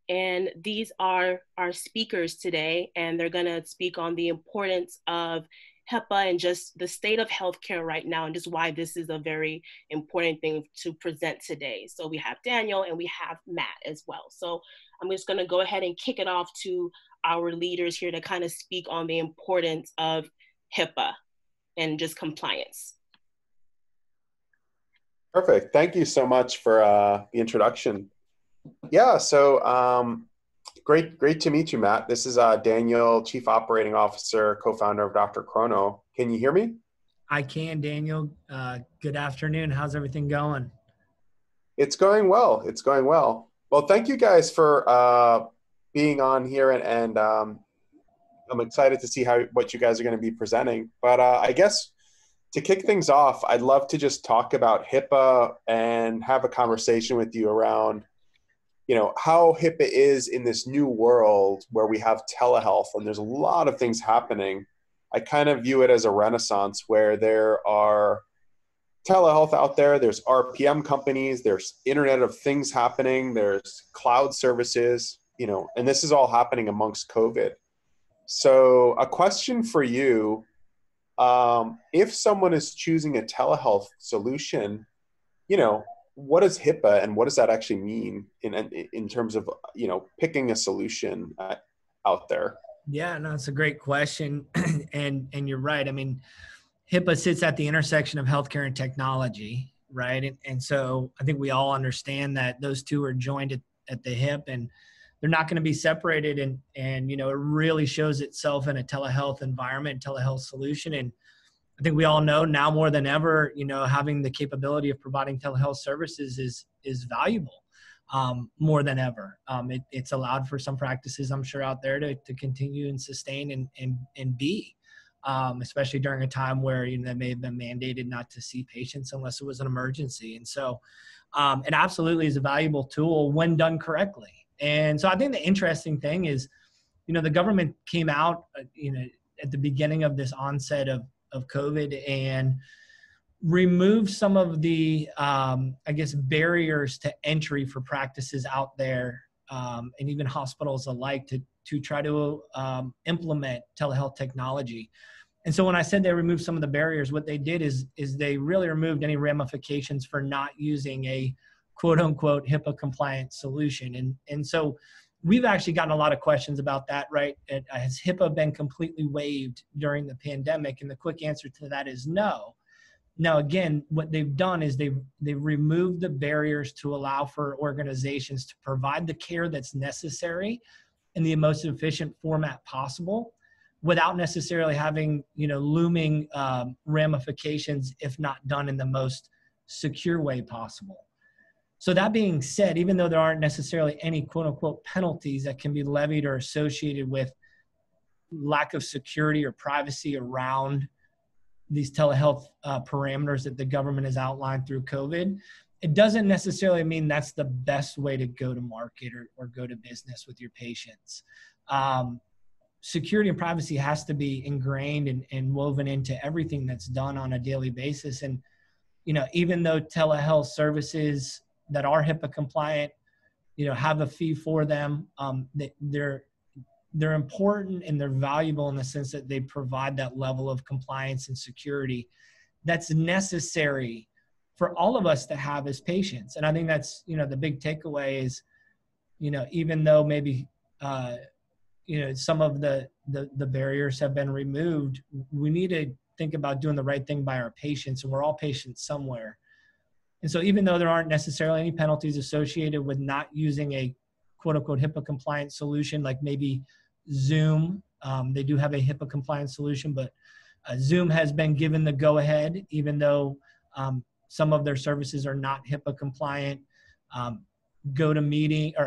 And these are our speakers today, and they're going to speak on the importance of HIPAA and just the state of healthcare right now, and just why this is a very important thing to present today. So we have Daniel and we have Matt as well. So I'm just going to go ahead and kick it off to our leaders here to kind of speak on the importance of HIPAA and just compliance. Perfect. Thank you so much for the introduction. Yeah, so great to meet you, Matt. This is Daniel, Chief Operating Officer, co-founder of DrChrono. Can you hear me? I can, Daniel. Good afternoon. How's everything going? It's going well. It's going well. Well, thank you guys for being on here, and I'm excited to see what you guys are going to be presenting. But I guess to kick things off, I'd love to just talk about HIPAA and have a conversation with you around, how HIPAA is in this new world where we have telehealth and there's a lot of things happening. I kind of view it as a renaissance where there are telehealth out there, there's RPM companies, there's Internet of Things happening, there's cloud services, and this is all happening amongst COVID. So a question for you, if someone is choosing a telehealth solution, what is HIPAA and what does that actually mean in terms of, picking a solution out there? Yeah, no, it's a great question. and you're right. I mean, HIPAA sits at the intersection of healthcare and technology, right? And so I think we all understand that those two are joined at the hip, and they're not going to be separated. And it really shows itself in a telehealth environment, telehealth solution. And I think we all know now more than ever, having the capability of providing telehealth services is valuable more than ever. It's allowed for some practices, I'm sure, out there to continue and sustain and be, especially during a time where they may have been mandated not to see patients unless it was an emergency. And so it absolutely is a valuable tool when done correctly. And so I think the interesting thing is, the government came out, at the beginning of this onset of COVID and removed some of the, barriers to entry for practices out there, and even hospitals alike to try to implement telehealth technology. And so when I said they removed some of the barriers, what they did is they really removed any ramifications for not using a quote unquote HIPAA compliant solution. And so we've actually gotten a lot of questions about that, right? Has HIPAA been completely waived during the pandemic? And the quick answer to that is no. Now, again, what they've done is they've removed the barriers to allow for organizations to provide the care that's necessary in the most efficient format possible without necessarily having, looming ramifications if not done in the most secure way possible. So that being said, even though there aren't necessarily any quote unquote penalties that can be levied or associated with lack of security or privacy around these telehealth parameters that the government has outlined through COVID, it doesn't necessarily mean that's the best way to go to market or go to business with your patients. Security and privacy has to be ingrained and woven into everything that's done on a daily basis. And, even though telehealth services that are HIPAA compliant, have a fee for them, they're important and they're valuable in the sense that they provide that level of compliance and security that's necessary for all of us to have as patients. And I think that's, the big takeaway is, even though maybe, some of the barriers have been removed, we need to think about doing the right thing by our patients, and we're all patients somewhere. And so even though there aren't necessarily any penalties associated with not using a quote unquote HIPAA compliant solution, like maybe Zoom, they do have a HIPAA compliant solution, but Zoom has been given the go ahead, even though some of their services are not HIPAA compliant. GoToMeeting,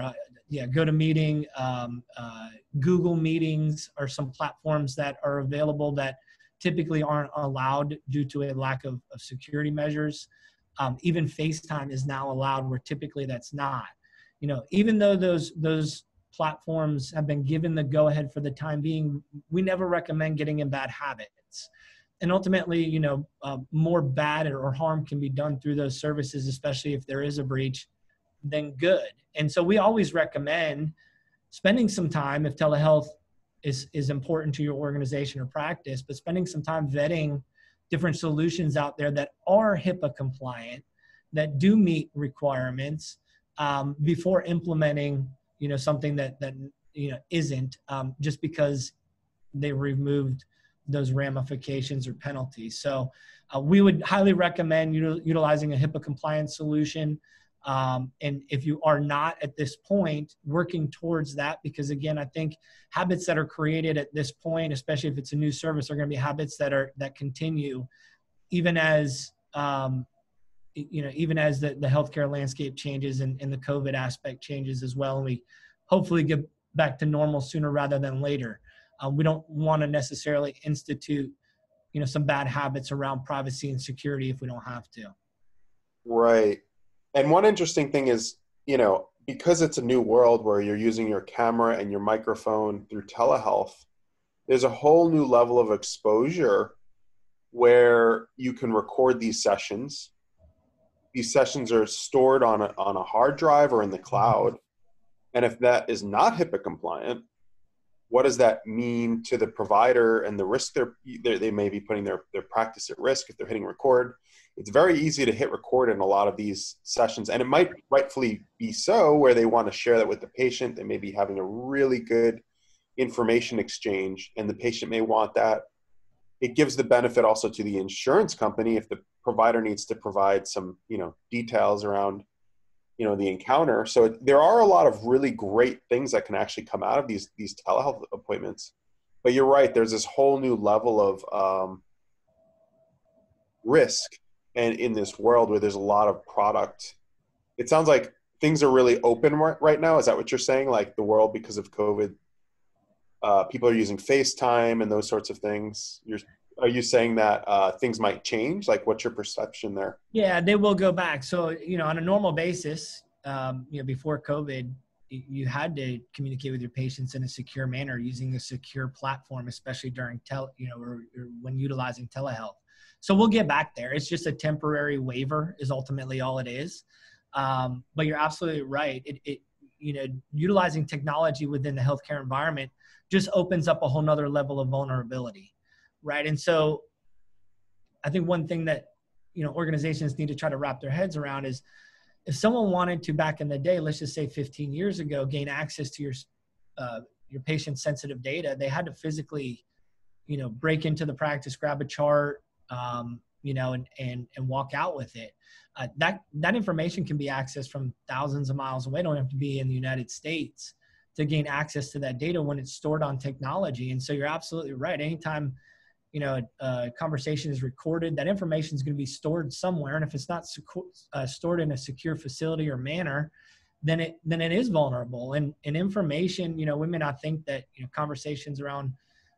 Google Meetings are some platforms that are available that typically aren't allowed due to a lack of security measures. Even FaceTime is now allowed where typically that's not. Even though those platforms have been given the go-ahead for the time being, we never recommend getting in bad habits. And ultimately, more bad or harm can be done through those services, especially if there is a breach, than good. And so we always recommend spending some time, if telehealth is important to your organization or practice, but spending some time vetting different solutions out there that are HIPAA compliant, that do meet requirements, before implementing, something that isn't, just because they removed those ramifications or penalties. So we would highly recommend utilizing a HIPAA compliant solution. And if you are not at this point, working towards that, because again, I think habits that are created at this point, especially if it's a new service, are going to be habits that continue, even as even as the healthcare landscape changes and the COVID aspect changes as well, and we hopefully get back to normal sooner rather than later. We don't want to necessarily institute, some bad habits around privacy and security if we don't have to. Right. And one interesting thing is, because it's a new world where you're using your camera and your microphone through telehealth, there's a whole new level of exposure where you can record these sessions. These sessions are stored on a hard drive or in the cloud. And if that is not HIPAA compliant, what does that mean to the provider and the risk they may be putting their practice at risk if they're hitting record? It's very easy to hit record in a lot of these sessions, and it might rightfully be so, where they want to share that with the patient. They may be having a really good information exchange, and the patient may want that. It gives the benefit also to the insurance company if the provider needs to provide some, details around, the encounter. So there are a lot of really great things that can actually come out of these telehealth appointments. But you're right, there's this whole new level of risk, and in this world where there's a lot of product. It sounds like things are really open right now. Is that what you're saying? Like the world, because of COVID, people are using FaceTime and those sorts of things. Are you saying that things might change? Like, what's your perception there? Yeah, they will go back. So, on a normal basis, before COVID, you had to communicate with your patients in a secure manner using a secure platform, especially during or when utilizing telehealth. So we'll get back there. It's just a temporary waiver is ultimately all it is. But you're absolutely right. Utilizing technology within the healthcare environment just opens up a whole nother level of vulnerability, right? And so I think one thing that, organizations need to try to wrap their heads around is, if someone wanted to, back in the day, let's just say 15 years ago, gain access to your patient's sensitive data, they had to physically, break into the practice, grab a chart, and walk out with it. That information can be accessed from thousands of miles away. Don't have to be in the United States to gain access to that data when it's stored on technology. And so you're absolutely right. Anytime, a conversation is recorded, that information is going to be stored somewhere. And if it's not stored in a secure facility or manner, then it is vulnerable. And information, we may not think that, conversations around,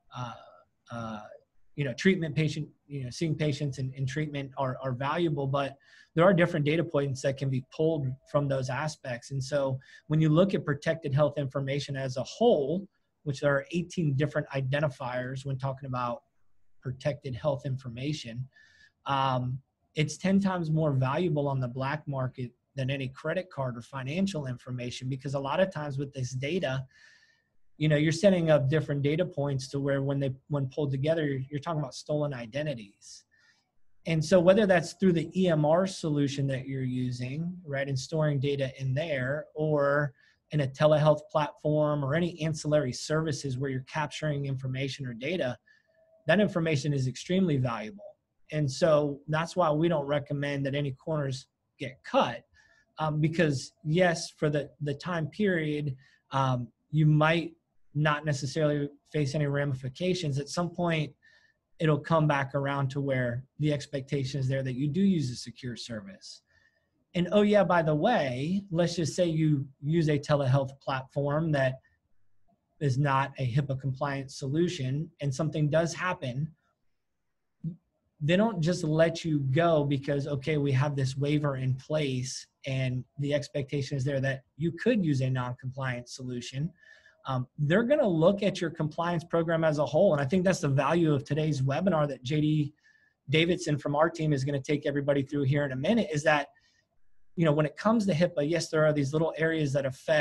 treatment patient, seeing patients in treatment are valuable, but there are different data points that can be pulled from those aspects. And so when you look at protected health information as a whole, which there are 18 different identifiers when talking about protected health information, it's 10 times more valuable on the black market than any credit card or financial information, because a lot of times with this data, you're setting up different data points to where when pulled together, you're talking about stolen identities. And so whether that's through the EMR solution that you're using, right, and storing data in there, or in a telehealth platform or any ancillary services where you're capturing information or data, that information is extremely valuable. And so that's why we don't recommend that any corners get cut, because yes, for the time period, you might not necessarily face any ramifications. At some point, it'll come back around to where the expectation is there that you do use a secure service. And oh yeah, by the way, let's just say you use a telehealth platform that is not a HIPAA compliant solution and something does happen. They don't just let you go because, okay, we have this waiver in place and the expectation is there that you could use a non-compliant solution. They're going to look at your compliance program as a whole. And I think that's the value of today's webinar that JD Davidson from our team is going to take everybody through here in a minute, is that, when it comes to HIPAA, yes, there are these little areas that affect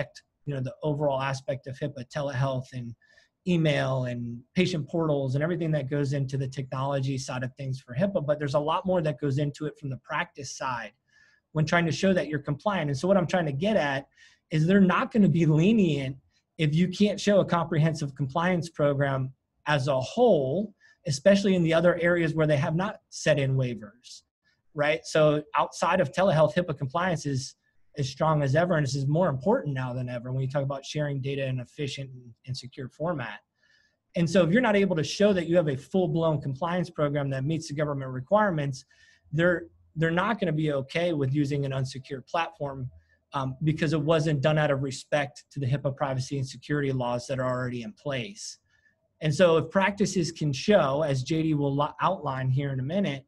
the overall aspect of HIPAA, telehealth and email and patient portals and everything that goes into the technology side of things for HIPAA, but there's a lot more that goes into it from the practice side when trying to show that you're compliant. And so what I'm trying to get at is they're not going to be lenient if you can't show a comprehensive compliance program as a whole, especially in the other areas where they have not set in waivers, right? So outside of telehealth, HIPAA compliance is as strong as ever, and this is more important now than ever when you talk about sharing data in an efficient and secure format. And so if you're not able to show that you have a full-blown compliance program that meets the government requirements, they're not going to be okay with using an unsecured platform because it wasn't done out of respect to the HIPAA privacy and security laws that are already in place. And so if practices can show, as JD will outline here in a minute,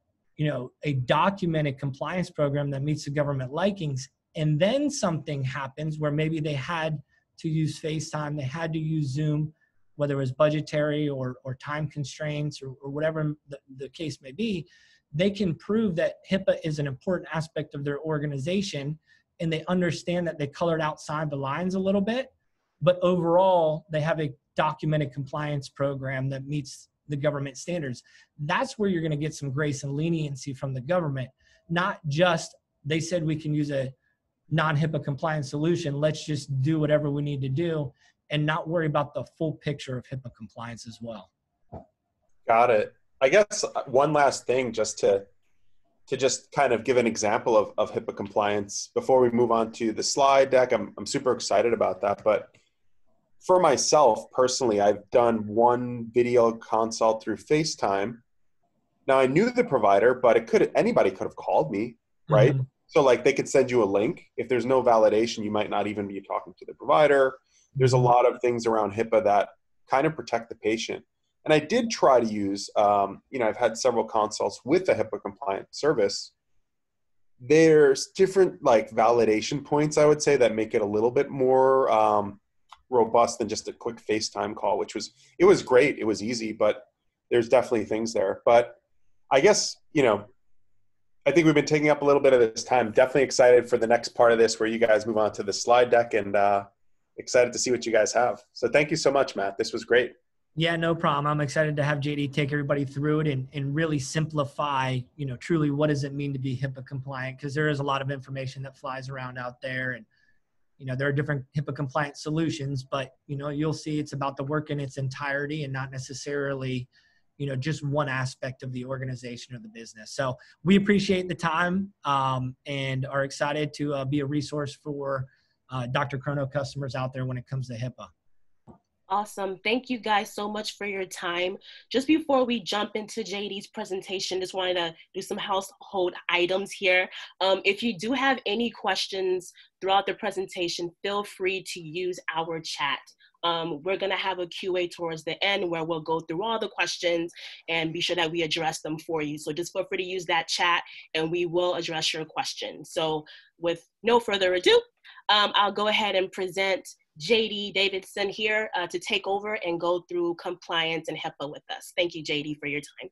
a documented compliance program that meets the government likings, and then something happens where maybe they had to use FaceTime, they had to use Zoom, whether it was budgetary or time constraints or whatever the case may be, they can prove that HIPAA is an important aspect of their organization, and they understand that they colored outside the lines a little bit, but overall they have a documented compliance program that meets the government standards. That's where you're going to get some grace and leniency from the government, not just they said we can use a non-HIPAA compliant solution, let's just do whatever we need to do and not worry about the full picture of HIPAA compliance as well. Got it. I guess one last thing, just to just kind of give an example of HIPAA compliance before we move on to the slide deck. I'm super excited about that, but for myself personally, I've done one video consult through FaceTime. Now I knew the provider, but anybody could have called me, right? Mm-hmm. So like they could send you a link. If there's no validation, you might not even be talking to the provider. There's a lot of things around HIPAA that kind of protect the patient. And I did try to use, I've had several consults with a HIPAA compliant service. There's different like validation points, I would say, that make it a little bit more robust than just a quick FaceTime call, it was great. It was easy, but there's definitely things there. But I guess, I think we've been taking up a little bit of this time. Definitely excited for the next part of this where you guys move on to the slide deck, and excited to see what you guys have. So thank you so much, Matt. This was great. Yeah, no problem. I'm excited to have JD take everybody through it and really simplify, truly what does it mean to be HIPAA compliant? Because there is a lot of information that flies around out there, and there are different HIPAA compliant solutions, but, you'll see it's about the work in its entirety and not necessarily, just one aspect of the organization or the business. So we appreciate the time and are excited to be a resource for DrChrono customers out there when it comes to HIPAA. Awesome. Thank you guys so much for your time. Just before we jump into JD's presentation, just wanted to do some household items here. If you do have any questions throughout the presentation, feel free to use our chat. We're going to have a QA towards the end where we'll go through all the questions and be sure that we address them for you. So just feel free to use that chat and we will address your questions. So with no further ado, I'll go ahead and present JD Davidson here to take over and go through compliance and HIPAA with us. Thank you, JD, for your time.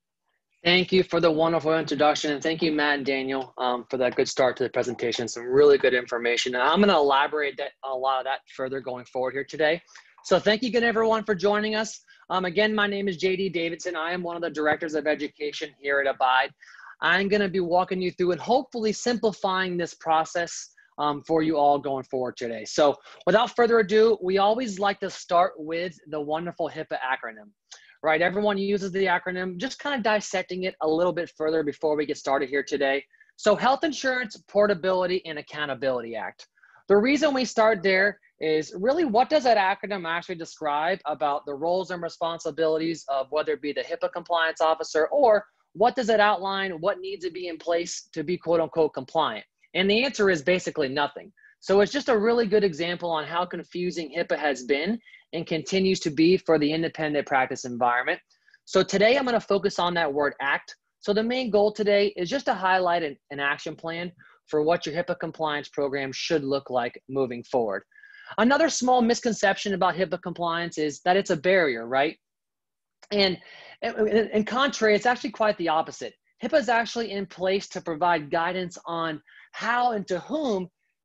Thank you for the wonderful introduction, and thank you, Matt and Daniel, for that good start to the presentation. Some really good information. And I'm going to elaborate a lot of that further going forward here today. So thank you again, everyone, for joining us. Again, my name is JD Davidson. I am one of the directors of education here at Abyde. I'm going to be walking you through and hopefully simplifying this process for you all going forward today. So without further ado, we always like to start with the wonderful HIPAA acronym, right? Everyone uses the acronym, just kind of dissecting it a little bit further before we get started here today. So Health Insurance Portability and Accountability Act. The reason we start there is really what does that acronym actually describe about the roles and responsibilities of whether it be the HIPAA compliance officer, or what does it outline, what needs to be in place to be quote unquote compliant? And the answer is basically nothing. So it's just a really good example on how confusing HIPAA has been and continues to be for the independent practice environment. So today I'm going to focus on that word act. So the main goal today is just to highlight an action plan for what your HIPAA compliance program should look like moving forward. Another small misconception about HIPAA compliance is that it's a barrier, right? And in contrary, it's actually quite the opposite. HIPAA is actually in place to provide guidance on how and to whom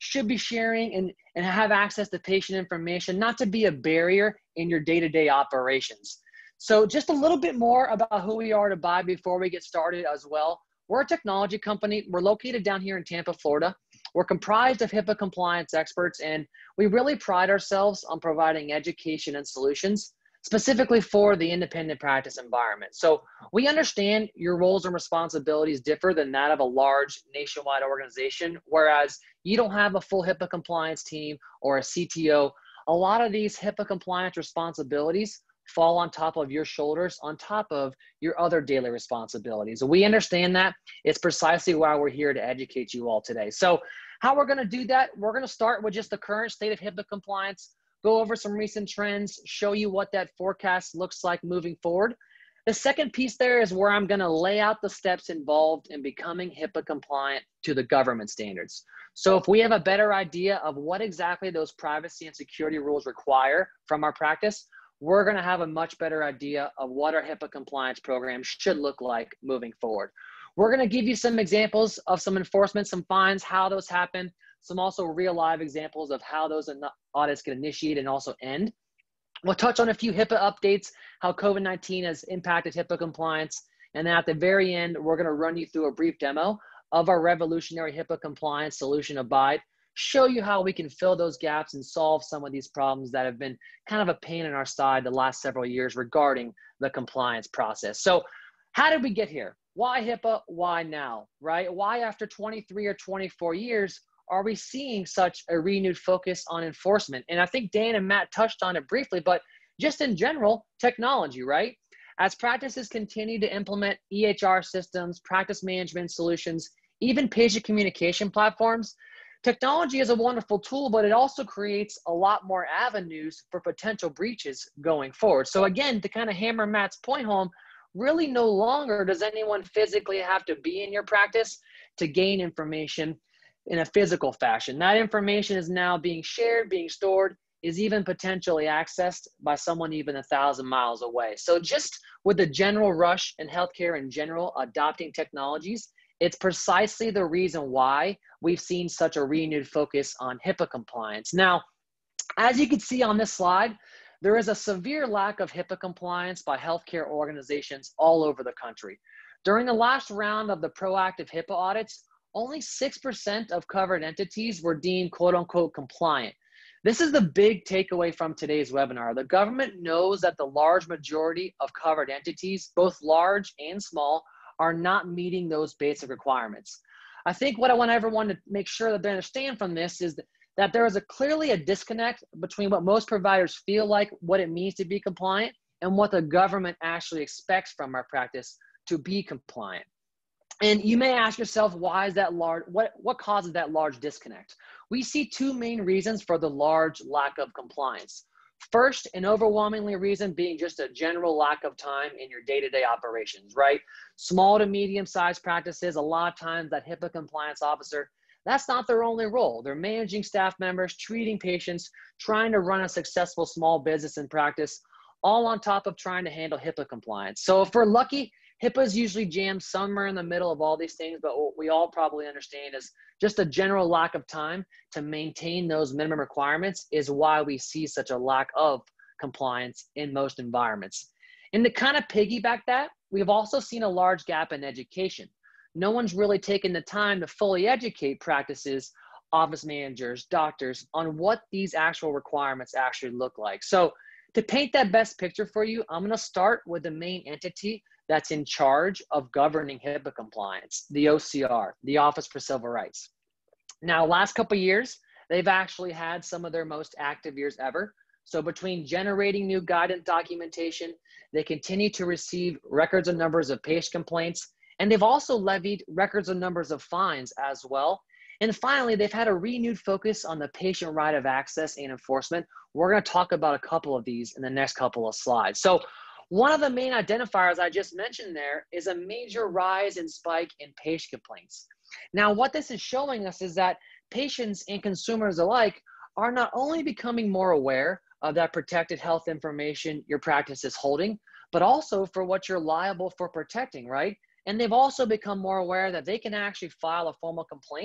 should be sharing and have access to patient information, not to be a barrier in your day-to-day operations. So just a little bit more about who we are at Abyde before we get started as well. We're a technology company. We're located down here in Tampa, Florida. We're comprised of HIPAA compliance experts, and we really pride ourselves on providing education and solutions specifically for the independent practice environment. So we understand your roles and responsibilities differ than that of a large nationwide organization, whereas you don't have a full HIPAA compliance team or a CTO. A lot of these HIPAA compliance responsibilities fall on top of your shoulders, on top of your other daily responsibilities. We understand that. It's precisely why we're here to educate you all today. So how we're gonna do that, we're gonna start with just the current state of HIPAA compliance, go over some recent trends, show you what that forecast looks like moving forward. The second piece there is where I'm gonna lay out the steps involved in becoming HIPAA compliant to the government standards. So if we have a better idea of what exactly those privacy and security rules require from our practice, we're gonna have a much better idea of what our HIPAA compliance program should look like moving forward. We're gonna give you some examples of some enforcement, some fines, how those happen, some also real live examples of how those audits get initiated and also end. We'll touch on a few HIPAA updates, how COVID-19 has impacted HIPAA compliance. And then at the very end, we're gonna run you through a brief demo of our revolutionary HIPAA compliance solution, Abyde, show you how we can fill those gaps and solve some of these problems that have been kind of a pain in our side the last several years regarding the compliance process. So how did we get here? Why HIPAA? Why now, right? Why after 23 or 24 years are we seeing such a renewed focus on enforcement? And I think Dan and Matt touched on it briefly, but just in general, technology, right? As practices continue to implement EHR systems, practice management solutions, even patient communication platforms, technology is a wonderful tool, but it also creates a lot more avenues for potential breaches going forward. So again, to kind of hammer Matt's point home, really no longer does anyone physically have to be in your practice to gain information in a physical fashion. That information is now being shared, being stored, is even potentially accessed by someone even 1,000 miles away. So just with the general rush in healthcare in general adopting technologies, it's precisely the reason why we've seen such a renewed focus on HIPAA compliance. Now, as you can see on this slide, there is a severe lack of HIPAA compliance by healthcare organizations all over the country. During the last round of the proactive HIPAA audits, only 6% of covered entities were deemed quote unquote compliant. This is the big takeaway from today's webinar. The government knows that the large majority of covered entities, both large and small, are not meeting those basic requirements. I think what I want everyone to make sure that they understand from this is that there is clearly a disconnect between what most providers feel like what it means to be compliant and what the government actually expects from our practice to be compliant. And you may ask yourself, why is that large? What causes that large disconnect? We see two main reasons for the large lack of compliance. First, an overwhelmingly reason being just a general lack of time in your day-to-day operations, right? Small to medium-sized practices, a lot of times that HIPAA compliance officer, that's not their only role. They're managing staff members, treating patients, trying to run a successful small business and practice, all on top of trying to handle HIPAA compliance. So if we're lucky, HIPAA is usually jammed somewhere in the middle of all these things, but what we all probably understand is just a general lack of time to maintain those minimum requirements is why we see such a lack of compliance in most environments. And to kind of piggyback that, we've also seen a large gap in education. No one's really taken the time to fully educate practices, office managers, doctors on what these actual requirements actually look like. So to paint that best picture for you, I'm gonna start with the main entity that's in charge of governing HIPAA compliance, the OCR, the Office for Civil Rights. Now, last couple of years, they've actually had some of their most active years ever. So between generating new guidance documentation, they continue to receive records of numbers of patient complaints, and they've also levied records of numbers of fines as well. And finally, they've had a renewed focus on the patient right of access and enforcement. We're gonna talk about a couple of these in the next couple of slides. So one of the main identifiers I just mentioned there is a major rise and spike in patient complaints. Now, what this is showing us is that patients and consumers alike are not only becoming more aware of that protected health information your practice is holding, but also for what you're liable for protecting, right? And they've also become more aware that they can actually file a formal complaint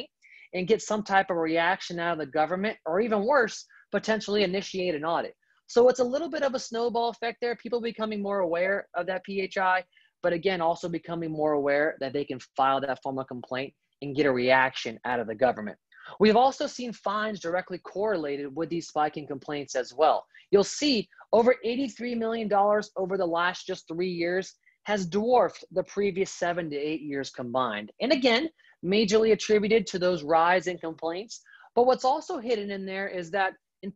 and get some type of reaction out of the government, or even worse, potentially initiate an audit. So it's a little bit of a snowball effect there, people becoming more aware of that PHI, but again, also becoming more aware that they can file that formal complaint and get a reaction out of the government. We've also seen fines directly correlated with these spiking complaints as well. You'll see over $83 million over the last just 3 years has dwarfed the previous 7 to 8 years combined. And again, majorly attributed to those rise in complaints. But what's also hidden in there is that in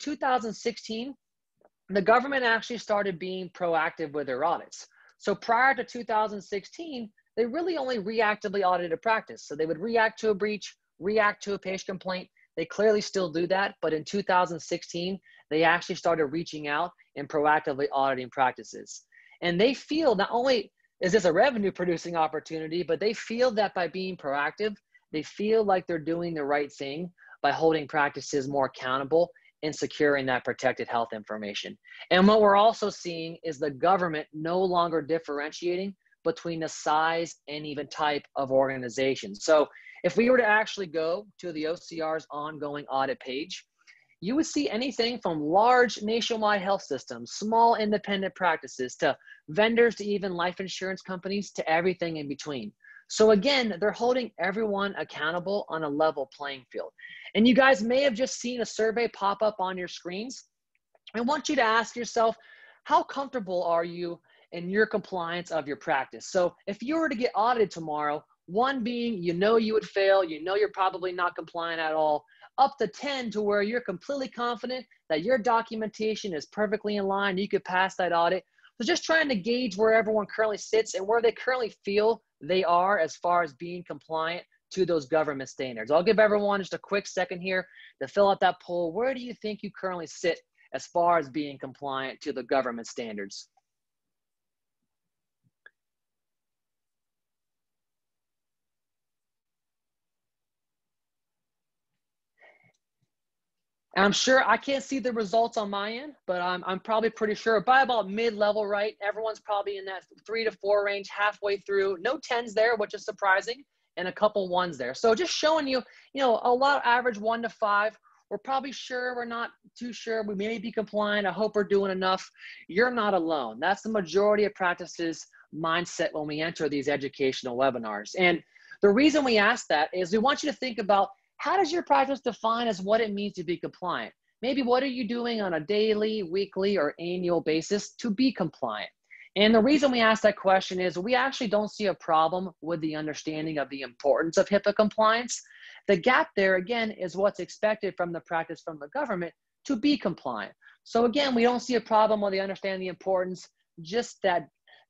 2016, the government actually started being proactive with their audits. So prior to 2016, they really only reactively audited a practice. So they would react to a breach, react to a patient complaint. They clearly still do that, but in 2016, they actually started reaching out and proactively auditing practices. And they feel not only is this a revenue producing opportunity, but they feel that by being proactive, they feel like they're doing the right thing by holding practices more accountable and securing that protected health information. And what we're also seeing is the government no longer differentiating between the size and even type of organization. So if we were to actually go to the OCR's ongoing audit page, you would see anything from large nationwide health systems, small independent practices, to vendors, to even life insurance companies, to everything in between. So again, they're holding everyone accountable on a level playing field. And you guys may have just seen a survey pop up on your screens. I want you to ask yourself, how comfortable are you in your compliance of your practice? So if you were to get audited tomorrow, 1 being, you know you would fail, you know you're probably not compliant at all, up to 10 to where you're completely confident that your documentation is perfectly in line, you could pass that audit. So just trying to gauge where everyone currently sits and where they currently feel they are as far as being compliant to those government standards. I'll give everyone just a quick second here to fill out that poll. Where do you think you currently sit as far as being compliant to the government standards? And I'm sure I can't see the results on my end, but I'm probably pretty sure by about mid-level, right? Everyone's probably in that 3 to 4 range, halfway through. No 10s there, which is surprising, and a couple 1s there. So just showing you, a lot of average 1 to 5. We're probably sure, we're not too sure. We may be compliant. I hope we're doing enough. You're not alone. That's the majority of practices mindset when we enter these educational webinars. And the reason we ask that is we want you to think about, how does your practice define as what it means to be compliant? Maybe what are you doing on a daily, weekly, or annual basis to be compliant? And the reason we ask that question is we actually don't see a problem with the understanding of the importance of HIPAA compliance. The gap there, again, is what's expected from the practice from the government to be compliant. So again, we don't see a problem with the understanding the importance, just that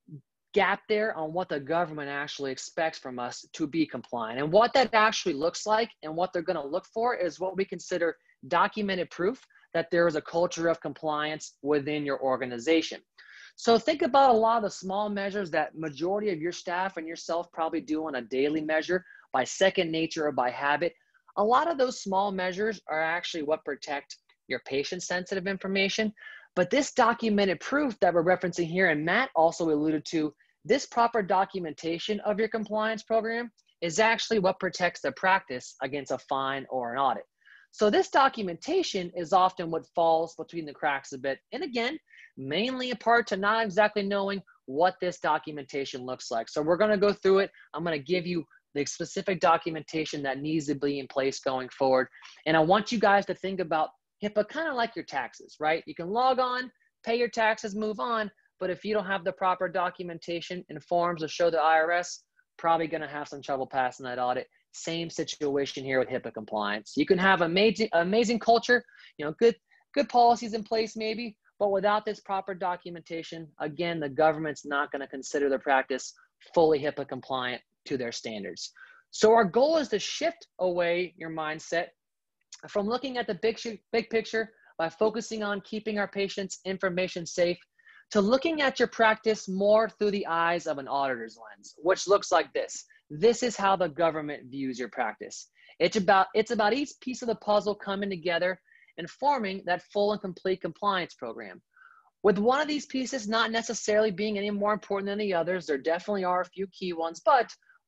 gap there on what the government actually expects from us to be compliant. And what that actually looks like and what they're going to look for is what we consider documented proof that there is a culture of compliance within your organization. So think about a lot of the small measures that majority of your staff and yourself probably do on a daily measure by second nature or by habit. A lot of those small measures are actually what protect your patient-sensitive information. But this documented proof that we're referencing here, and Matt also alluded to, this proper documentation of your compliance program is actually what protects the practice against a fine or an audit. So this documentation is often what falls between the cracks a bit. And again, mainly in part to not exactly knowing what this documentation looks like. So we're going to go through it. I'm going to give you the specific documentation that needs to be in place going forward. And I want you guys to think about HIPAA kind of like your taxes, right? You can log on, pay your taxes, move on, but if you don't have the proper documentation and forms to show the IRS, probably going to have some trouble passing that audit. Same situation here with HIPAA compliance. You can have amazing culture, good policies in place maybe, but without this proper documentation, again, the government's not going to consider the practice fully HIPAA compliant to their standards. So our goal is to shift away your mindset from looking at the big picture by focusing on keeping our patients' information safe to looking at your practice more through the eyes of an auditor's lens, which looks like this. This is how the government views your practice. It's about each piece of the puzzle coming together and forming that full and complete compliance program. With one of these pieces not necessarily being any more important than the others, there definitely are a few key ones, but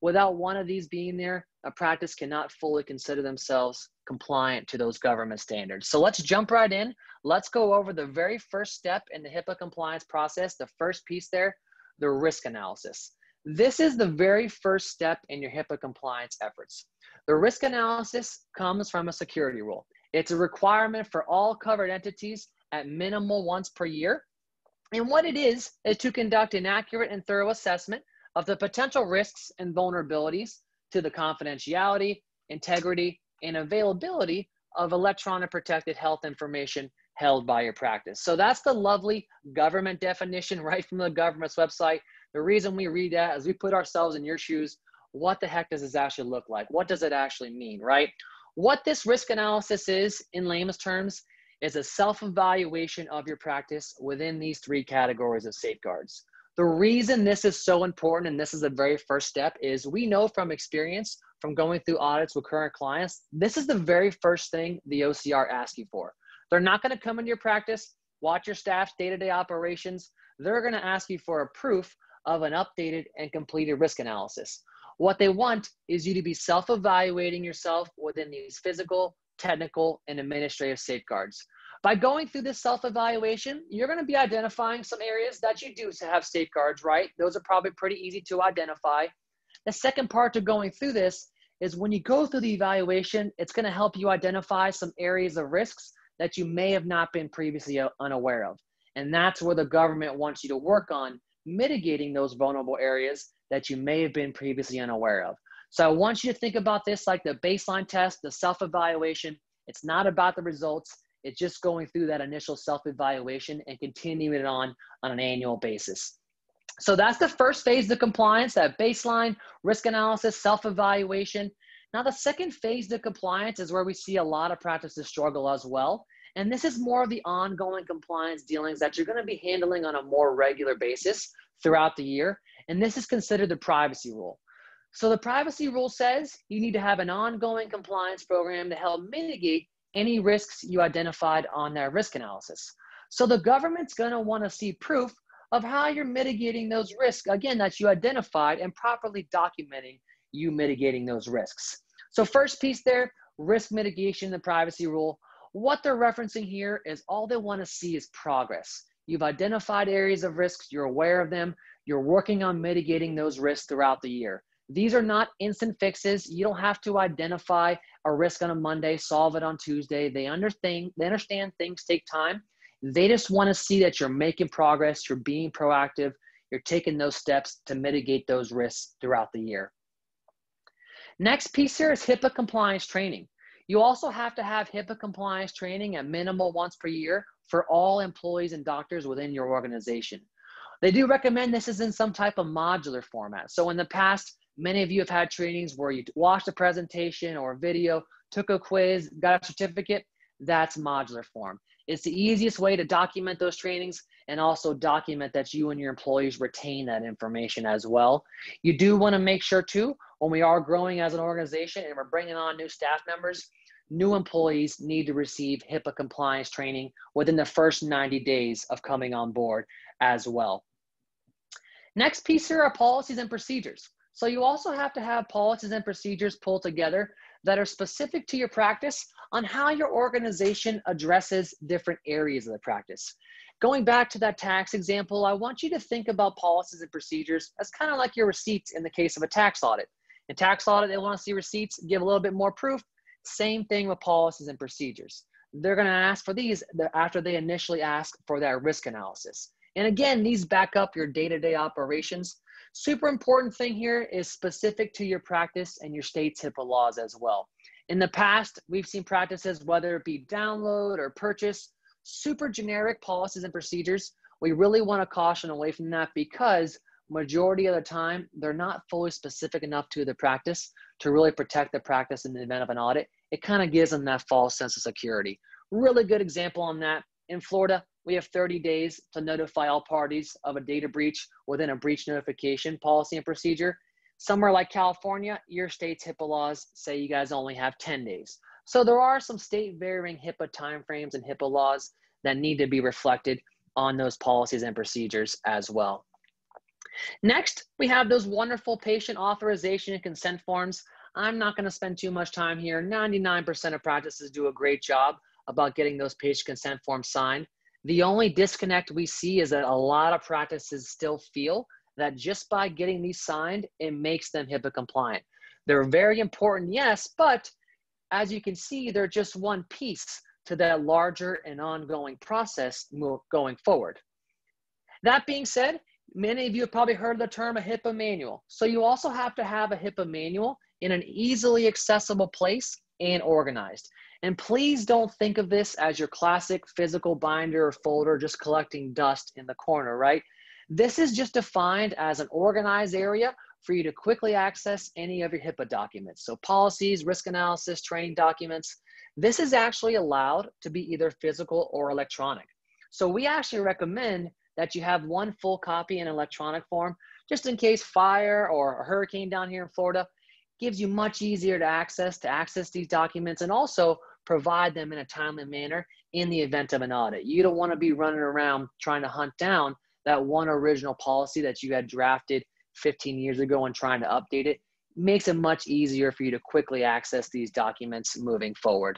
Without one of these being there, a practice cannot fully consider themselves compliant to those government standards. So let's jump right in. Let's go over the very first step in the HIPAA compliance process, the first piece there, the risk analysis. This is the very first step in your HIPAA compliance efforts. The risk analysis comes from a security rule. It's a requirement for all covered entities at minimal once per year. And what it is to conduct an accurate and thorough assessment of the potential risks and vulnerabilities to the confidentiality, integrity, and availability of electronic protected health information held by your practice. So that's the lovely government definition right from the government's website. The reason we read that is we put ourselves in your shoes. What the heck does this actually look like? What does it actually mean, right? What this risk analysis is, in layman's terms, is a self-evaluation of your practice within these three categories of safeguards. The reason this is so important, and this is the very first step, is we know from experience, from going through audits with current clients, this is the very first thing the OCR asks you for. They're not going to come into your practice, watch your staff's day-to-day operations. They're going to ask you for a proof of an updated and completed risk analysis. What they want is you to be self-evaluating yourself within these physical, technical, and administrative safeguards. By going through this self-evaluation, you're going to be identifying some areas that you do have safeguards, right? Those are probably pretty easy to identify. The second part to going through this is when you go through the evaluation, it's going to help you identify some areas of risks that you may have not been previously unaware of. And that's where the government wants you to work on mitigating those vulnerable areas that you may have been previously unaware of. So I want you to think about this like the baseline test, the self-evaluation. It's not about the results. It's just going through that initial self-evaluation and continuing it on an annual basis. So that's the first phase of compliance, that baseline, risk analysis, self-evaluation. Now the second phase of compliance is where we see a lot of practices struggle as well. And this is more of the ongoing compliance dealings that you're going to be handling on a more regular basis throughout the year. And this is considered the privacy rule. So the privacy rule says you need to have an ongoing compliance program to help mitigate any risks you identified on that risk analysis. So the government's going to want to see proof of how you're mitigating those risks, again, that you identified, and properly documenting you mitigating those risks. So first piece there, risk mitigation, the privacy rule. What they're referencing here is all they want to see is progress. You've identified areas of risks, you're aware of them, you're working on mitigating those risks throughout the year. These are not instant fixes. You don't have to identify a risk on a Monday, solve it on Tuesday. They understand things take time. They just want to see that you're making progress, you're being proactive, you're taking those steps to mitigate those risks throughout the year. Next piece here is HIPAA compliance training. You also have to have HIPAA compliance training at minimal once per year for all employees and doctors within your organization. They do recommend this is in some type of modular format. So in the past, many of you have had trainings where you watched a presentation or a video, took a quiz, got a certificate. That's modular form. It's the easiest way to document those trainings and also document that you and your employees retain that information as well. You do want to make sure too, when we are growing as an organization and we're bringing on new staff members, new employees need to receive HIPAA compliance training within the first 90 days of coming on board as well. Next piece here are policies and procedures. So you also have to have policies and procedures pulled together that are specific to your practice on how your organization addresses different areas of the practice. Going back to that tax example, I want you to think about policies and procedures as kind of like your receipts in the case of a tax audit. In tax audit, they want to see receipts, give a little bit more proof. Same thing with policies and procedures. They're going to ask for these after they initially ask for that risk analysis. And again, these back up your day-to-day operations. Super important thing here is specific to your practice and your state's HIPAA laws as well. In the past, we've seen practices, whether it be download or purchase, super generic policies and procedures. We really want to caution away from that because majority of the time, they're not fully specific enough to the practice to really protect the practice in the event of an audit. It kind of gives them that false sense of security. Really good example on that. In Florida, we have 30 days to notify all parties of a data breach within a breach notification policy and procedure. Somewhere like California, your state's HIPAA laws say you guys only have 10 days. So there are some state varying HIPAA timeframes and HIPAA laws that need to be reflected on those policies and procedures as well. Next, we have those wonderful patient authorization and consent forms. I'm not going to spend too much time here. 99% of practices do a great job about getting those patient consent forms signed. The only disconnect we see is that a lot of practices still feel that just by getting these signed, it makes them HIPAA compliant. They're very important, yes, but as you can see, they're just one piece to that larger and ongoing process going forward. That being said, many of you have probably heard the term a HIPAA manual. So you also have to have a HIPAA manual in an easily accessible place and organized. And please don't think of this as your classic physical binder or folder just collecting dust in the corner, right? This is just defined as an organized area for you to quickly access any of your HIPAA documents. So policies, risk analysis, training documents. This is actually allowed to be either physical or electronic. So we actually recommend that you have one full copy in electronic form, just in case fire or a hurricane down here in Florida. Gives you much easier to access these documents and also provide them in a timely manner in the event of an audit. You don't want to be running around trying to hunt down that one original policy that you had drafted 15 years ago and trying to update it. Makes it much easier for you to quickly access these documents moving forward.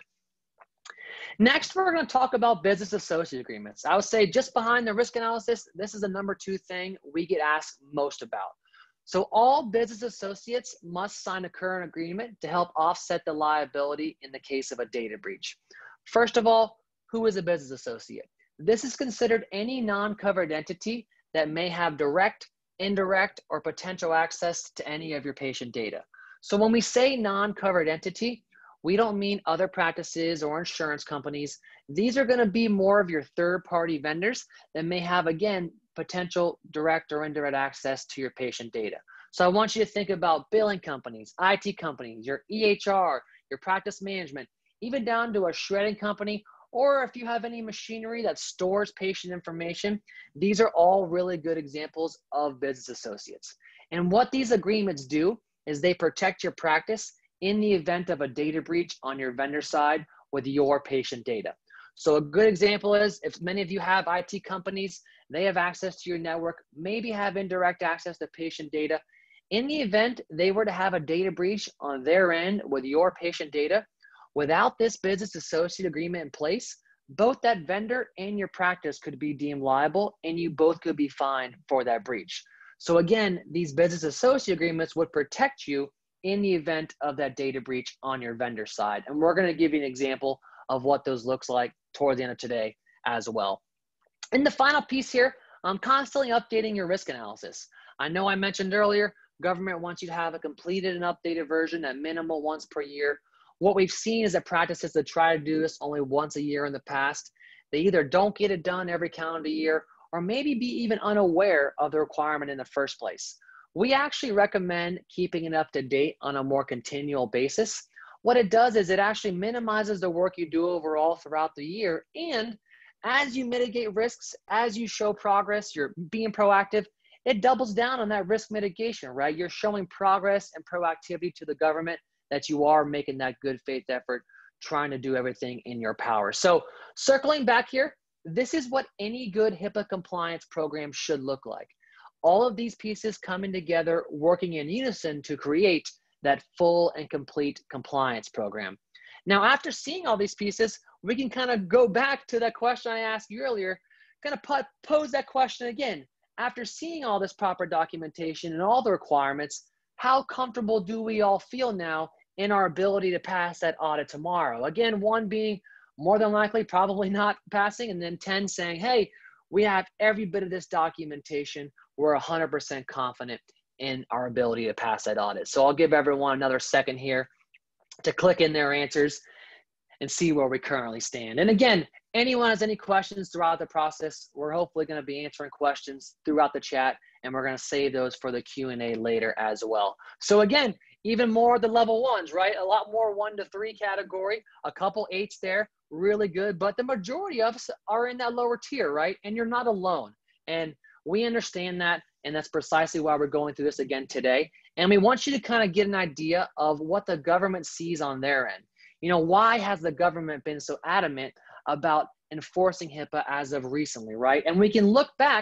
Next, we're going to talk about business associate agreements. I would say just behind the risk analysis, this is the number 2 thing we get asked most about. So all business associates must sign a current agreement to help offset the liability in the case of a data breach. First of all, who is a business associate? This is considered any non-covered entity that may have direct, indirect, or potential access to any of your patient data. So when we say non-covered entity, we don't mean other practices or insurance companies. These are going to be more of your third-party vendors that may have, again, potential direct or indirect access to your patient data. So I want you to think about billing companies, IT companies, your EHR, your practice management, even down to a shredding company, or if you have any machinery that stores patient information. These are all really good examples of business associates. And what these agreements do is they protect your practice in the event of a data breach on your vendor side with your patient data. So a good example is if many of you have IT companies, they have access to your network, maybe have indirect access to patient data. In the event they were to have a data breach on their end with your patient data, without this business associate agreement in place, both that vendor and your practice could be deemed liable and you both could be fined for that breach. So again, these business associate agreements would protect you in the event of that data breach on your vendor side. And we're going to give you an example of what those looks like toward the end of today as well. And the final piece here, constantly updating your risk analysis. I know I mentioned earlier, government wants you to have a completed and updated version at minimal once per year. What we've seen is that practices that try to do this only once a year in the past, they either don't get it done every calendar year or maybe be even unaware of the requirement in the first place. We actually recommend keeping it up to date on a more continual basis. What it does is it actually minimizes the work you do overall throughout the year. And as you mitigate risks, as you show progress, you're being proactive, it doubles down on that risk mitigation, right? You're showing progress and proactivity to the government that you are making that good faith effort, trying to do everything in your power. So circling back here, this is what any good HIPAA compliance program should look like. All of these pieces coming together, working in unison to create that full and complete compliance program. Now, after seeing all these pieces, we can kind of go back to that question I asked you earlier, kind of pose that question again. After seeing all this proper documentation and all the requirements, how comfortable do we all feel now in our ability to pass that audit tomorrow? Again, 1 being more than likely probably not passing, and then 10 saying, hey, we have every bit of this documentation. We're 100% confident in our ability to pass that audit. So I'll give everyone another second here to click in their answers and see where we currently stand. And again, anyone has any questions throughout the process, we're hopefully going to be answering questions throughout the chat, and we're going to save those for the Q&A later as well. So again, even more the level 1s, right? A lot more 1 to 3 category, a couple 8s there, really good. But the majority of us are in that lower tier, right? And you're not alone. And we understand that, and that's precisely why we're going through this again today. And we want you to kind of get an idea of what the government sees on their end. You know, why has the government been so adamant about enforcing HIPAA as of recently, right? And we can look back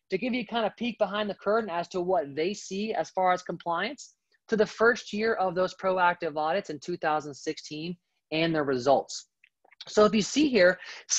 to give you kind of peek behind the curtain as to what they see as far as compliance to the first year of those proactive audits in 2016 and their results. So if you see here,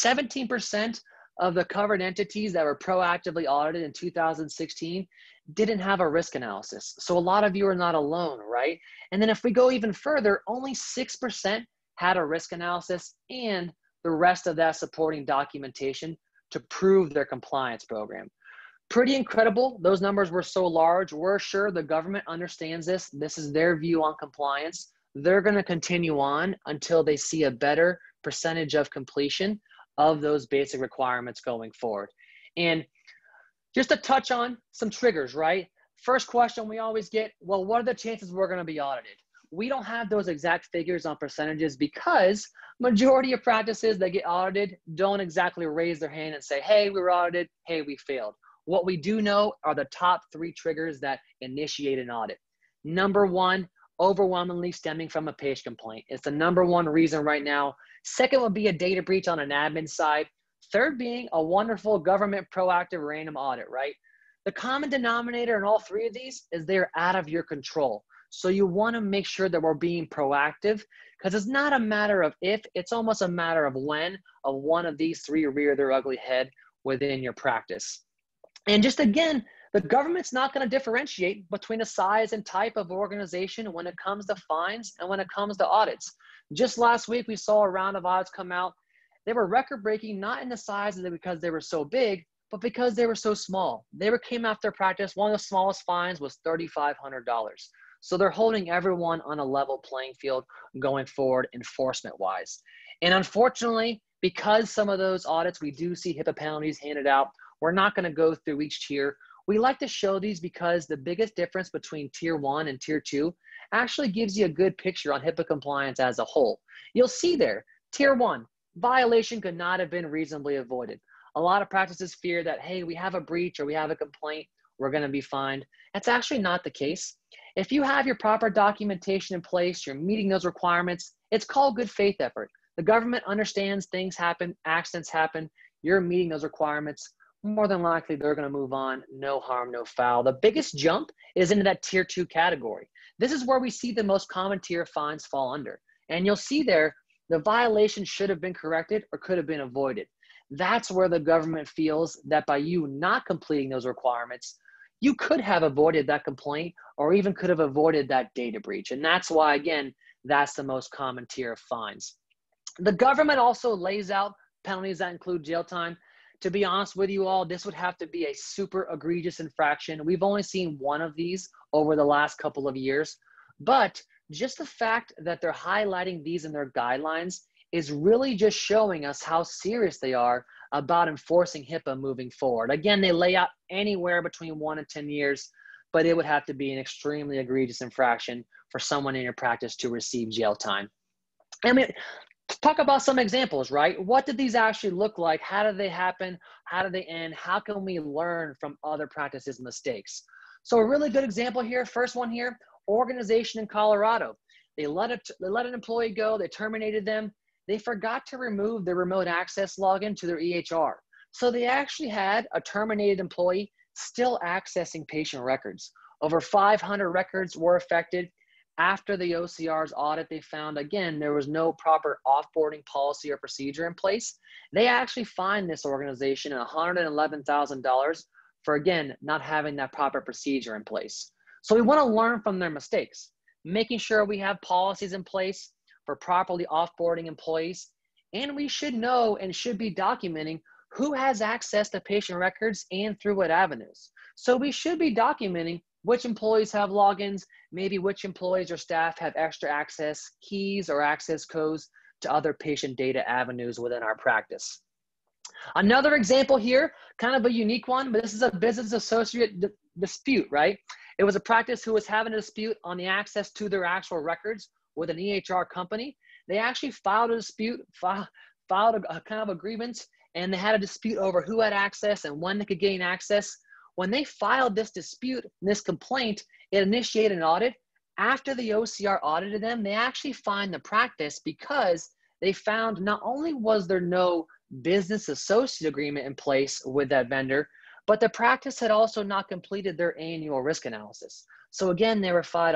17% of the covered entities that were proactively audited in 2016 didn't have a risk analysis. So a lot of you are not alone, right? And then if we go even further, only 6% had a risk analysis and the rest of that supporting documentation to prove their compliance program. Pretty incredible. Those numbers were so large. We're sure the government understands this. This is their view on compliance. They're going to continue on until they see a better percentage of completion of those basic requirements going forward. And just to touch on some triggers, right? First question we always get, well, what are the chances we're going to be audited? We don't have those exact figures on percentages because majority of practices that get audited don't exactly raise their hand and say, hey, we were audited, hey, we failed. What we do know are the top 3 triggers that initiate an audit. Number 1, overwhelmingly stemming from a patient complaint. It's the number 1 reason right now. Second would be a data breach on an admin side. Third being a wonderful government proactive random audit, right? The common denominator in all 3 of these is they're out of your control. So you want to make sure that we're being proactive because it's not a matter of if, it's almost a matter of when of one of these 3 rear their ugly head within your practice. And just again, the government's not going to differentiate between the size and type of organization when it comes to fines and when it comes to audits. Just last week, we saw a round of audits come out. They were record-breaking, not in the size of it because they were so big, but because they were so small. They came after practice. One of the smallest fines was $3,500. So they're holding everyone on a level playing field going forward enforcement-wise. And unfortunately, because some of those audits, we do see HIPAA penalties handed out, we're not going to go through each tier. We like to show these because the biggest difference between tier 1 and tier 2 actually gives you a good picture on HIPAA compliance as a whole. You'll see there, tier 1, violation could not have been reasonably avoided. A lot of practices fear that, hey, we have a breach or we have a complaint, we're going to be fined. That's actually not the case. If you have your proper documentation in place, you're meeting those requirements, it's called good faith effort. The government understands things happen, accidents happen, you're meeting those requirements. More than likely, they're going to move on. No harm, no foul. The biggest jump is into that tier 2 category. This is where we see the most common tier fines fall under. And you'll see there, the violation should have been corrected or could have been avoided. That's where the government feels that by you not completing those requirements, you could have avoided that complaint or even could have avoided that data breach. And that's why, again, that's the most common tier of fines. The government also lays out penalties that include jail time. To be honest with you all, this would have to be a super egregious infraction. We've only seen one of these over the last couple of years, but just the fact that they're highlighting these in their guidelines is really just showing us how serious they are about enforcing HIPAA moving forward. Again, they lay out anywhere between 1 and 10 years, but it would have to be an extremely egregious infraction for someone in your practice to receive jail time. I mean, talk about some examples, right? What did these actually look like? How did they happen? How did they end? How can we learn from other practices' mistakes? So a really good example here, first one here, organization in Colorado. They let an employee go, they terminated them. They forgot to remove their remote access login to their EHR. So they actually had a terminated employee still accessing patient records. Over 500 records were affected. After the OCR's audit, they found, again, there was no proper offboarding policy or procedure in place. They actually fined this organization $111,000 for, again, not having that proper procedure in place. So we want to learn from their mistakes, making sure we have policies in place for properly offboarding employees. And we should know and should be documenting who has access to patient records and through what avenues. So we should be documenting which employees have logins, maybe which employees or staff have extra access keys or access codes to other patient data avenues within our practice. Another example here, kind of a unique one, but this is a business associate dispute, right? It was a practice who was having a dispute on the access to their actual records with an EHR company. They actually filed a dispute, filed a kind of a grievance, and they had a dispute over who had access and when they could gain access. When they filed this dispute, this complaint, it initiated an audit. After the OCR audited them, they actually fined the practice because they found not only was there no business associate agreement in place with that vendor, But the practice had also not completed their annual risk analysis. So again, they were fined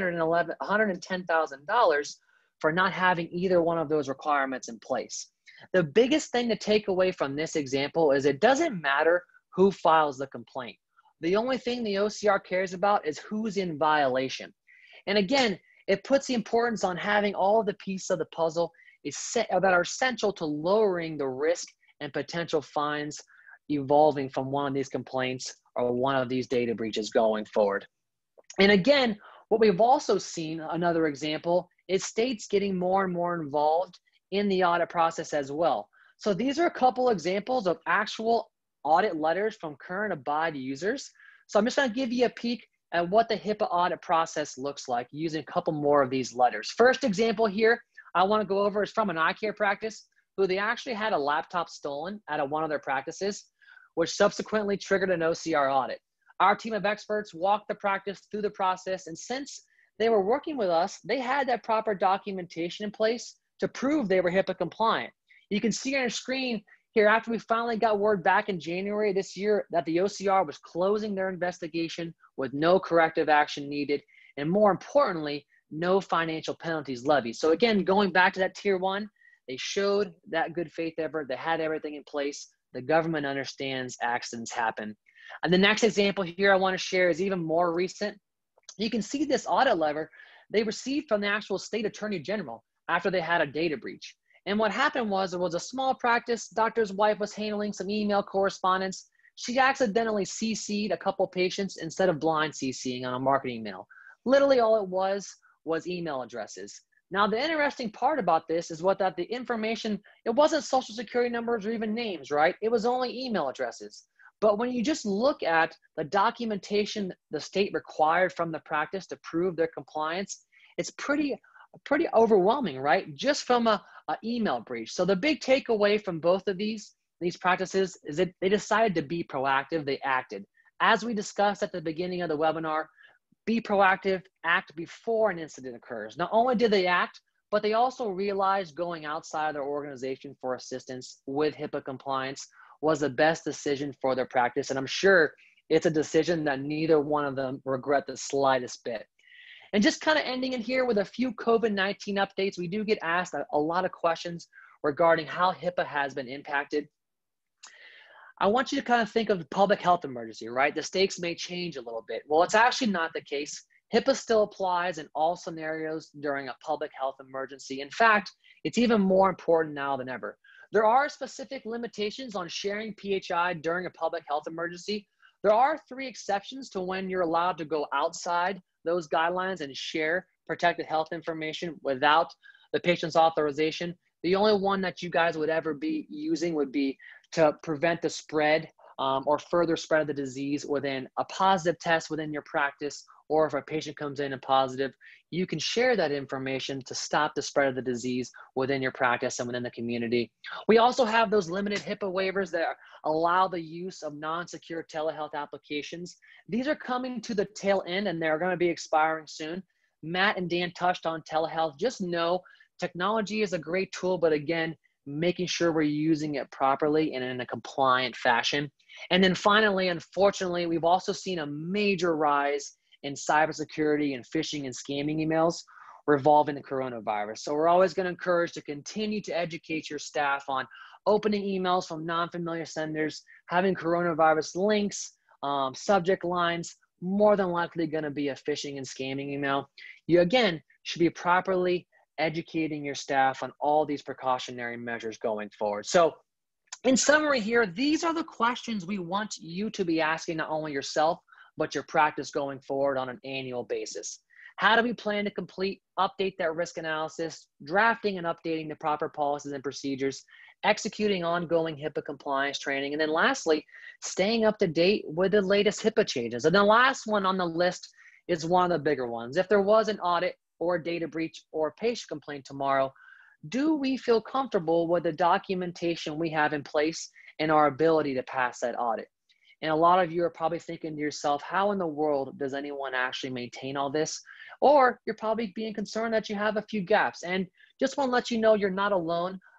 $110,000 for not having either one of those requirements in place. The biggest thing to take away from this example is it doesn't matter who files the complaint. The only thing the OCR cares about is who's in violation. And again, it puts the importance on having all of the pieces of the puzzle that are essential to lowering the risk and potential fines evolving from one of these complaints or one of these data breaches going forward. And again, what we've also seen, another example, is states getting more and more involved in the audit process as well. So these are a couple examples of actual audit letters from current Abyde users. So I'm just going to give you a peek at what the HIPAA audit process looks like using a couple more of these letters. First example here I want to go over is from an eye care practice who they actually had a laptop stolen at one of their practices, which subsequently triggered an OCR audit. Our team of experts walked the practice through the process, and since they were working with us, they had that proper documentation in place to prove they were HIPAA compliant. You can see on your screen here, after we finally got word back in January this year that the OCR was closing their investigation with no corrective action needed, and more importantly, no financial penalties levied. So again, going back to that tier 1, they showed that good faith effort. They had everything in place. The government understands accidents happen. And the next example here I want to share is even more recent. You can see this audit letter they received from the actual state attorney general after they had a data breach. And what happened was it was a small practice. Doctor's wife was handling some email correspondence. She accidentally CC'd a couple patients instead of blind CCing on a marketing email. Literally all it was email addresses. Now, the interesting part about this is that the information, it wasn't social security numbers or even names, right? It was only email addresses. But when you just look at the documentation the state required from the practice to prove their compliance, it's pretty overwhelming, right? Just from a email breach. So the big takeaway from both of these practices is that they decided to be proactive. They acted. As we discussed at the beginning of the webinar, be proactive, act before an incident occurs. Not only did they act, but they also realized going outside their organization for assistance with HIPAA compliance was the best decision for their practice. And I'm sure it's a decision that neither one of them regret the slightest bit. And just kind of ending in here with a few COVID-19 updates, we do get asked a lot of questions regarding how HIPAA has been impacted. I want you to kind of think of the public health emergency, right? The stakes may change a little bit. Well, it's actually not the case. HIPAA still applies in all scenarios during a public health emergency. In fact, it's even more important now than ever. There are specific limitations on sharing PHI during a public health emergency. There are 3 exceptions to when you're allowed to go outside those guidelines and share protected health information without the patient's authorization. The only one that you guys would ever be using would be to prevent the spread or further spread of the disease within a positive test within your practice, or if a patient comes in and positive, you can share that information to stop the spread of the disease within your practice and within the community. We also have those limited HIPAA waivers that allow the use of non-secure telehealth applications. These are coming to the tail end and they're going to be expiring soon. Matt and Dan touched on telehealth. Just know technology is a great tool, but again, making sure we're using it properly and in a compliant fashion. And then finally, unfortunately, we've also seen a major rise in cybersecurity and phishing and scamming emails revolving the coronavirus. So we're always going to encourage to continue to educate your staff on opening emails from non-familiar senders, having coronavirus links, subject lines, more than likely going to be a phishing and scamming email. You, again, should be properly educating your staff on all these precautionary measures going forward. So in summary here, these are the questions we want you to be asking not only yourself, but your practice going forward on an annual basis. How do we plan to update that risk analysis, drafting and updating the proper policies and procedures, executing ongoing HIPAA compliance training, and then lastly, staying up to date with the latest HIPAA changes. And the last one on the list is one of the bigger ones. If there was an audit or a data breach or a patient complaint tomorrow, do we feel comfortable with the documentation we have in place and our ability to pass that audit? And a lot of you are probably thinking to yourself, how in the world does anyone actually maintain all this? Or you're probably being concerned that you have a few gaps. And just want to let you know you're not alone.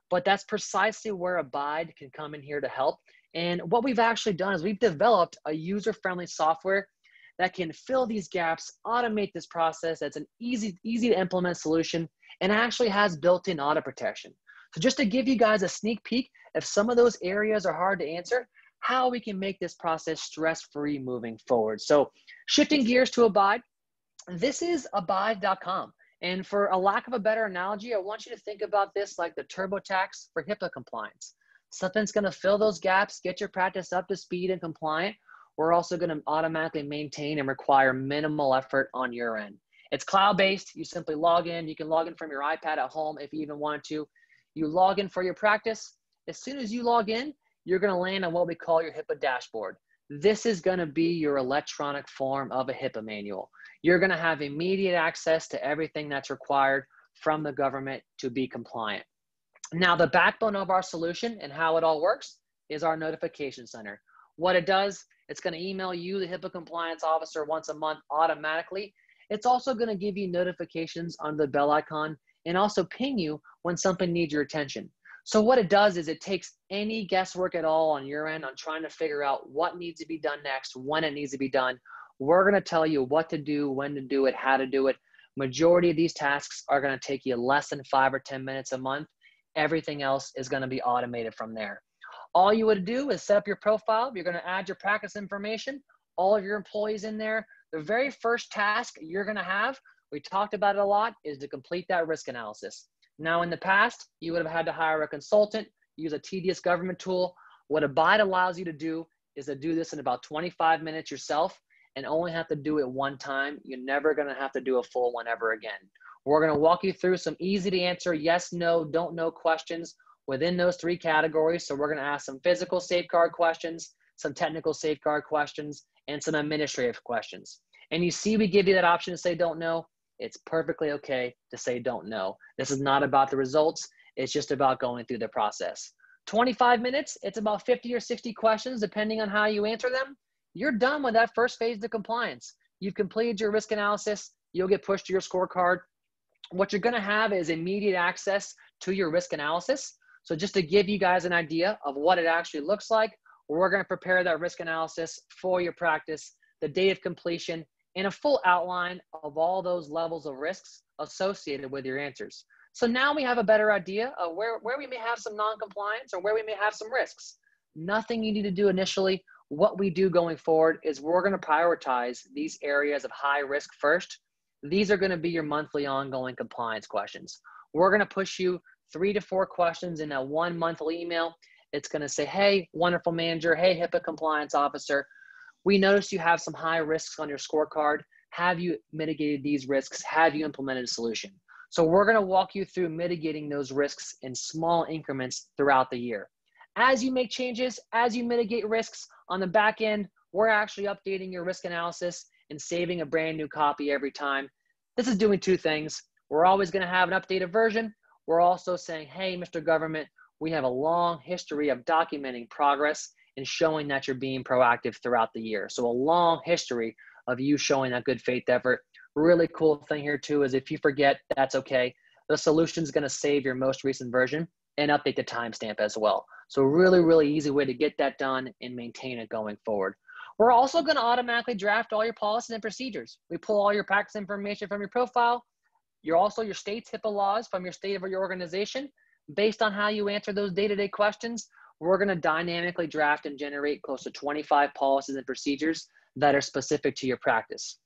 but that's precisely where Abyde can come in here to help. And what we've actually done is we've developed a user-friendly software that can fill these gaps, automate this process. That's an easy to implement solution, and actually has built-in audit protection. So just to give you guys a sneak peek, if some of those areas are hard to answer, how we can make this process stress-free moving forward. So shifting gears to Abyde, this is abyde.com. And for a lack of a better analogy, I want you to think about this like the TurboTax for HIPAA compliance. Something's gonna fill those gaps, get your practice up to speed and compliant. We're also gonna automatically maintain and require minimal effort on your end. It's cloud-based. You simply log in. You can log in from your iPad at home if you even want to. You log in for your practice. As soon as you log in, you're gonna land on what we call your HIPAA dashboard. This is gonna be your electronic form of a HIPAA manual. You're gonna have immediate access to everything that's required from the government to be compliant. Now, the backbone of our solution and how it all works is our notification center. What it does, it's gonna email you, the HIPAA compliance officer, once a month automatically. It's also gonna give you notifications on the bell icon and also ping you when something needs your attention. So what it does is it takes any guesswork at all on your end on trying to figure out what needs to be done next, when it needs to be done. We're gonna tell you what to do, when to do it, how to do it. Majority of these tasks are gonna take you less than 5 or 10 minutes a month. Everything else is gonna be automated from there. All you would do is set up your profile. You're gonna add your practice information, all of your employees in there. The very first task you're gonna have, we talked about it a lot, is to complete that risk analysis. Now, in the past, you would have had to hire a consultant, use a tedious government tool. What Abyde allows you to do is to do this in about 25 minutes yourself and only have to do it one time. You're never gonna have to do a full one ever again. We're gonna walk you through some easy to answer yes, no, don't know questions within those 3 categories. So we're gonna ask some physical safeguard questions, some technical safeguard questions, and some administrative questions. And you see, we give you that option to say don't know. It's perfectly okay to say don't know. This is not about the results. It's just about going through the process. 25 minutes, it's about 50 or 60 questions, depending on how you answer them. You're done with that first phase of compliance. You've completed your risk analysis. You'll get pushed to your scorecard. What you're gonna have is immediate access to your risk analysis. So just to give you guys an idea of what it actually looks like, we're gonna prepare that risk analysis for your practice, the date of completion, and a full outline of all those levels of risks associated with your answers. So now we have a better idea of where we may have some non-compliance or where we may have some risks. Nothing you need to do initially. What we do going forward is we're gonna prioritize these areas of high risk first. These are gonna be your monthly ongoing compliance questions. We're gonna push you 3 to 4 questions in that 1 monthly email. It's gonna say, hey, wonderful manager, hey, HIPAA compliance officer, we noticed you have some high risks on your scorecard. Have you mitigated these risks? Have you implemented a solution? So we're gonna walk you through mitigating those risks in small increments throughout the year. As you make changes, as you mitigate risks on the back end, we're actually updating your risk analysis and saving a brand new copy every time. This is doing 2 things. We're always gonna have an updated version. We're also saying, hey, Mr. Government, we have a long history of documenting progress and showing that you're being proactive throughout the year. So a long history of you showing that good faith effort. Really cool thing here too is if you forget, that's okay. The solution's gonna save your most recent version and update the timestamp as well. So really, really easy way to get that done and maintain it going forward. We're also gonna automatically draft all your policies and procedures. We pull all your practice information from your profile. Your state's HIPAA laws from your state of your organization. Based on how you answer those day-to-day questions, we're gonna dynamically draft and generate close to 25 policies and procedures that are specific to your practice.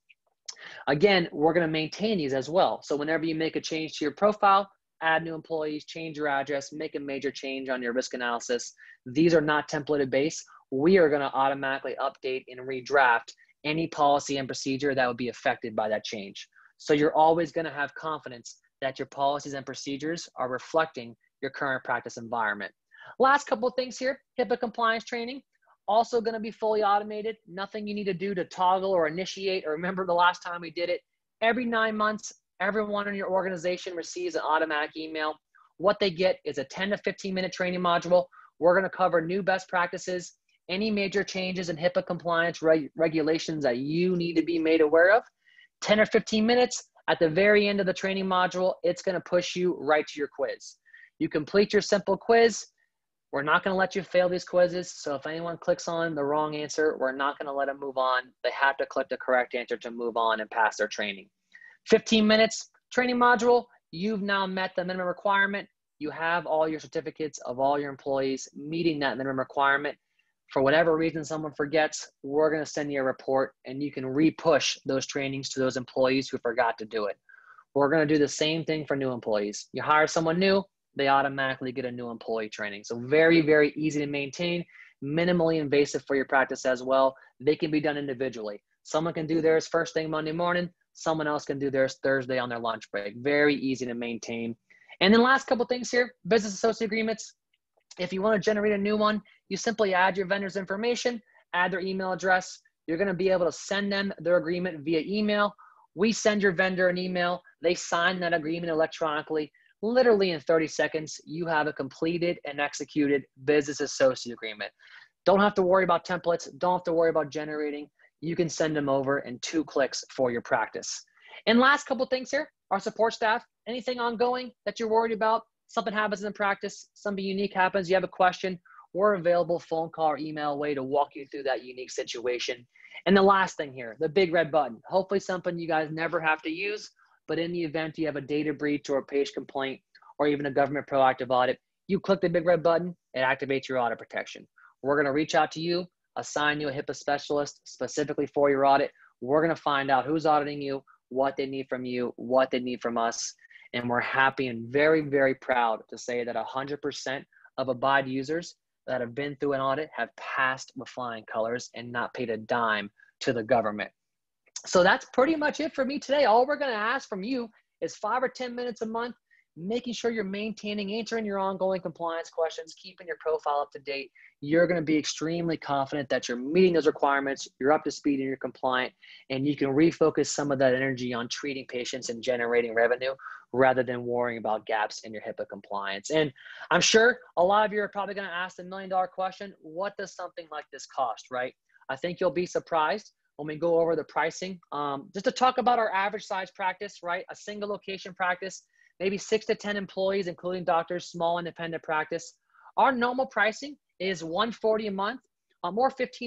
Again, we're gonna maintain these as well. So whenever you make a change to your profile, add new employees, change your address, make a major change on your risk analysis, these are not templated based. We are gonna automatically update and redraft any policy and procedure that would be affected by that change. So you're always gonna have confidence that your policies and procedures are reflecting your current practice environment. Last couple of things here, HIPAA compliance training, also gonna be fully automated. Nothing you need to do to toggle or initiate or remember the last time we did it. Every 9 months, everyone in your organization receives an automatic email. What they get is a 10 to 15 minute training module. We're gonna cover new best practices, any major changes in HIPAA compliance regulations that you need to be made aware of. 10 or 15 minutes, at the very end of the training module, it's gonna push you right to your quiz. You complete your simple quiz. We're not going to let you fail these quizzes. So if anyone clicks on the wrong answer, we're not going to let them move on. They have to click the correct answer to move on and pass their training. 15 minutes training module. You've now met the minimum requirement. You have all your certificates of all your employees meeting that minimum requirement. For whatever reason someone forgets, we're going to send you a report and you can re-push those trainings to those employees who forgot to do it. We're going to do the same thing for new employees. You hire someone new, they automatically get a new employee training. So very, very easy to maintain, minimally invasive for your practice as well. They can be done individually. Someone can do theirs first thing Monday morning. Someone else can do theirs Thursday on their lunch break. Very easy to maintain. And then last couple things here, business associate agreements. If you want to generate a new one, you simply add your vendor's information, add their email address. You're going to be able to send them their agreement via email. We send your vendor an email. They sign that agreement electronically. Literally in 30 seconds, you have a completed and executed business associate agreement. Don't have to worry about templates. Don't have to worry about generating. You can send them over in 2 clicks for your practice. And last couple things here, our support staff, anything ongoing that you're worried about, something happens in practice, something unique happens, you have a question, we're available phone call or email way to walk you through that unique situation. And the last thing here, the big red button, hopefully something you guys never have to use, but in the event you have a data breach or a page complaint or even a government proactive audit, you click the big red button, it activates your audit protection. We're going to reach out to you, assign you a HIPAA specialist specifically for your audit. We're going to find out who's auditing you, what they need from you, what they need from us. And we're happy and very, very proud to say that 100% of Abyde users that have been through an audit have passed with flying colors and not paid a dime to the government. So that's pretty much it for me today. All we're going to ask from you is 5 or 10 minutes a month, making sure you're maintaining, answering your ongoing compliance questions, keeping your profile up to date. You're going to be extremely confident that you're meeting those requirements, you're up to speed and you're compliant, and you can refocus some of that energy on treating patients and generating revenue rather than worrying about gaps in your HIPAA compliance. And I'm sure a lot of you are probably going to ask the $1 million question, what does something like this cost, right? I think you'll be surprised when we go over the pricing. Just to talk about our average size practice, right? A single location practice, maybe 6 to 10 employees, including doctors, small independent practice. Our normal pricing is $140 a month, or $15